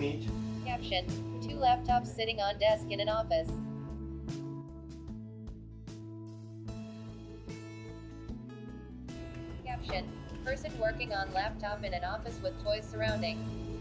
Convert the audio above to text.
meet? Caption: two laptops sitting on desk in an office. Caption: person working on laptop in an office with toys surrounding.